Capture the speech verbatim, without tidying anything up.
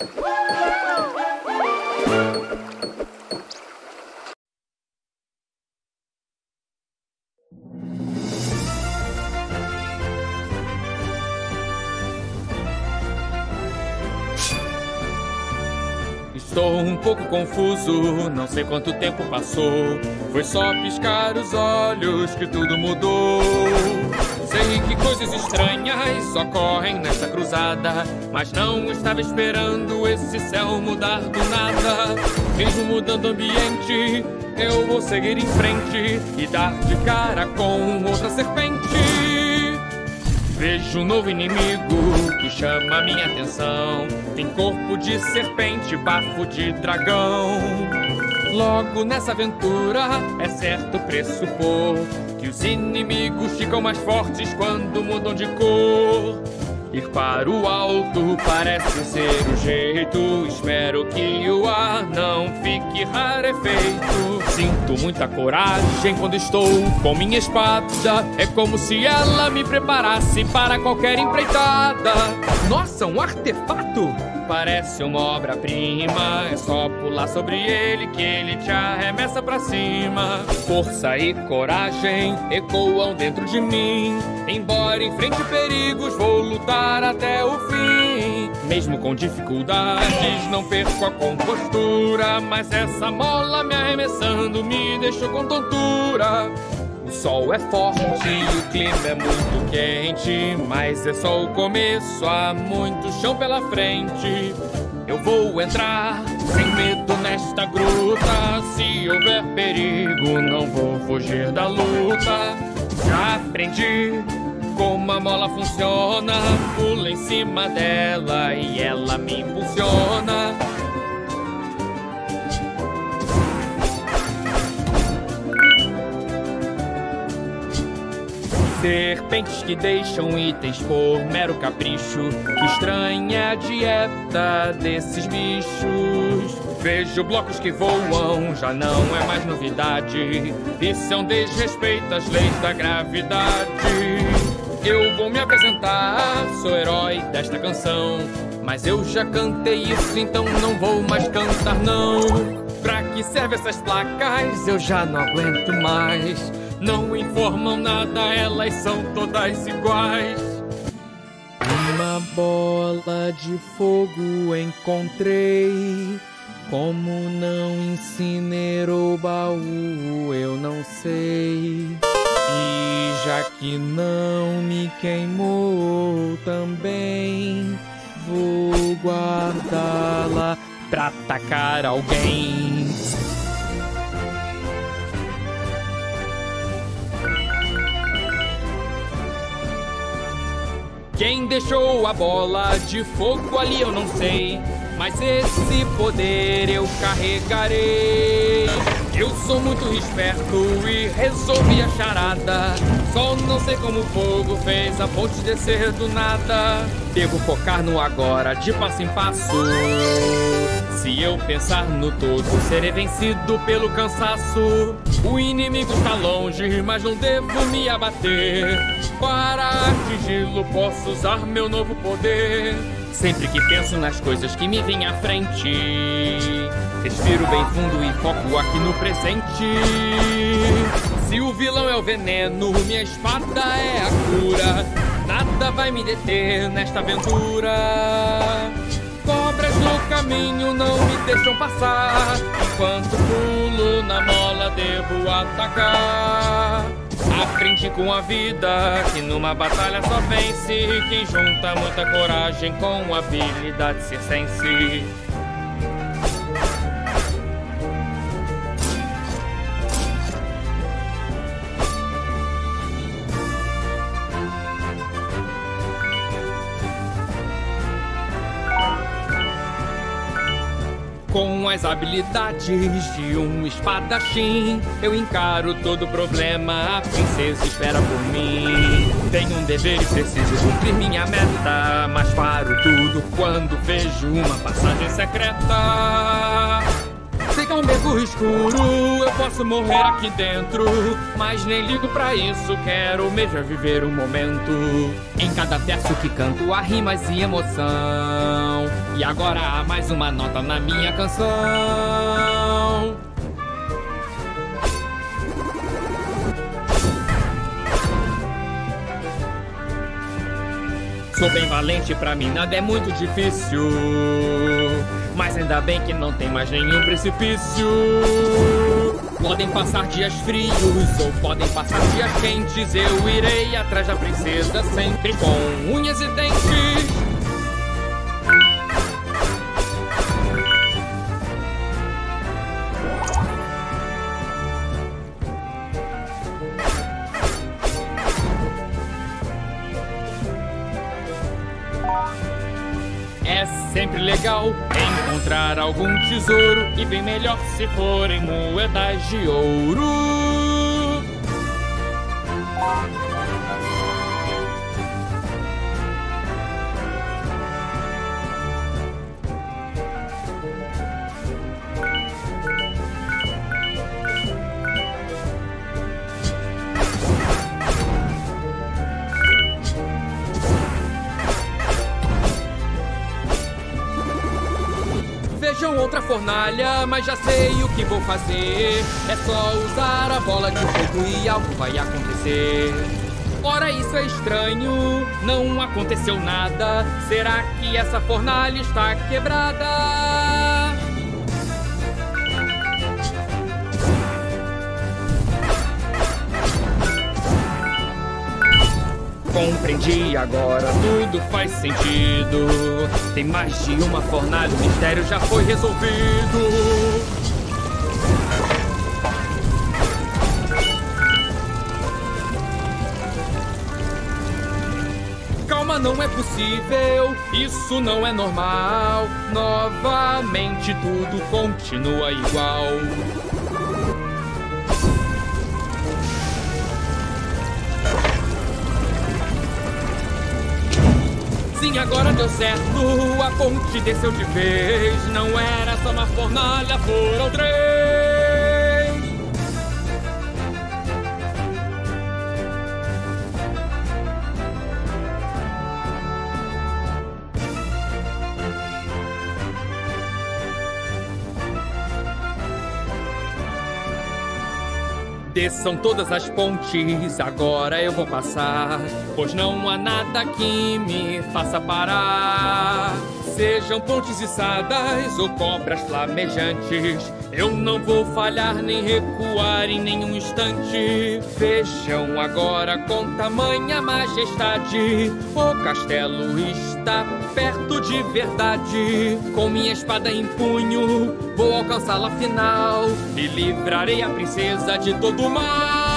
Estou um pouco confuso, não sei quanto tempo passou. Foi só piscar os olhos que tudo mudou. Sei que coisas estranhas ocorrem nessa cruzada, mas não estava esperando esse céu mudar do nada. Mesmo mudando o ambiente, eu vou seguir em frente e dar de cara com outra serpente. Vejo um novo inimigo que chama minha atenção. Tem corpo de serpente, bafo de dragão. Logo nessa aventura é certo pressupor que os inimigos ficam mais fortes quando mudam de cor. Ir para o alto parece ser o jeito. Espero que o ar não fique rarefeito. Sinto muita coragem quando estou com minha espada. É como se ela me preparasse para qualquer empreitada. Nossa, um artefato! Parece uma obra-prima. É só pular sobre ele que ele te arremessa pra cima. Força e coragem ecoam dentro de mim. Embora enfrente perigos, vou lutar até o fim. Mesmo com dificuldades, não perco a compostura. Mas essa mola me arremessando me deixou com tontura. O sol é forte e o clima é muito quente, mas é só o começo, há muito chão pela frente. Eu vou entrar sem medo nesta gruta. Se houver perigo, não vou fugir da luta. Já aprendi como a mola funciona. Pulo em cima dela e ela me impulsiona. Serpentes que deixam itens por mero capricho. Que estranha é a dieta desses bichos. Vejo blocos que voam, já não é mais novidade. Isso é um desrespeito às leis da gravidade. Eu vou me apresentar, sou herói desta canção. Mas eu já cantei isso, então não vou mais cantar não. Pra que servem essas placas? Eu já não aguento mais. Não informam nada, elas são todas iguais. Uma bola de fogo encontrei. Como não incinerou o baú, eu não sei. E já que não me queimou também, vou guardá-la pra atacar alguém. Quem deixou a bola de fogo ali eu não sei, mas esse poder eu carregarei. Eu sou muito esperto e resolvi a charada. Só não sei como o fogo fez a ponte descer do nada. Devo focar no agora, de passo em passo. Se eu pensar no todo, serei vencido pelo cansaço. O inimigo está longe, mas não devo me abater. Para atingi-lo, posso usar meu novo poder. Sempre que penso nas coisas que me vêm à frente, respiro bem fundo e foco aqui no presente. Se o vilão é o veneno, minha espada é a cura. Nada vai me deter nesta aventura. Cobras no caminho não me deixam passar. Enquanto pulo na mola, devo atacar. Aprendi com a vida que numa batalha só vence quem junta muita coragem com habilidade circense. Com as habilidades de um espadachim, eu encaro todo problema, a princesa espera por mim. Tenho um dever e preciso cumprir minha meta, mas paro tudo quando vejo uma passagem secreta. Sei tão beco escuro, eu posso morrer aqui dentro, mas nem ligo pra isso, quero mesmo é viver o momento. Em cada verso que canto há rimas e emoção, e agora há mais uma nota na minha canção. Sou bem valente, pra mim nada é muito difícil, mas ainda bem que não tem mais nenhum precipício. Podem passar dias frios ou podem passar dias quentes, eu irei atrás da princesa sempre com unhas e dentes. É sempre legal encontrar algum tesouro, e bem melhor se forem moedas de ouro. Vejam outra fornalha, mas já sei o que vou fazer. É só usar a bola de fogo e algo vai acontecer. Ora, isso é estranho, não aconteceu nada. Será que essa fornalha está quebrada? Compreendi agora, tudo faz sentido. Tem mais de uma fornalha, o mistério já foi resolvido. Calma, não é possível, isso não é normal. Novamente tudo continua igual. Sim, agora deu certo, a ponte desceu de vez. Não era só uma fornalha, foram três. Desçam todas as pontes, agora eu vou passar, pois não há nada que me faça parar. Sejam pontes içadas ou cobras flamejantes, eu não vou falhar nem recuar em nenhum instante. Vejam agora com tamanha majestade, o castelo está perto de verdade. Com minha espada em punho, vou alcançá-la final e livrarei a princesa de todo o mal.